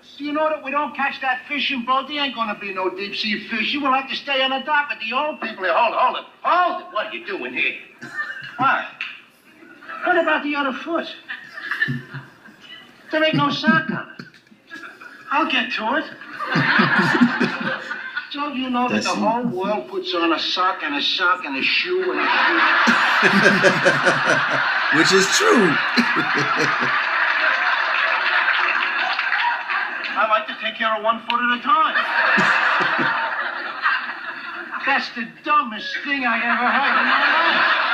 Do you know that we don't catch that fishing boat? There ain't gonna be no deep sea fishing. We'll have to stay on the dock with the old people here. Hold it. What are you doing here? What? What about the other foot? There ain't no sock on it. I'll get to it. Don't you know that the whole world puts on a sock and a sock and a shoe and a shoe? Which is true. I like to take care of 1 foot at a time. That's the dumbest thing I ever heard in my life.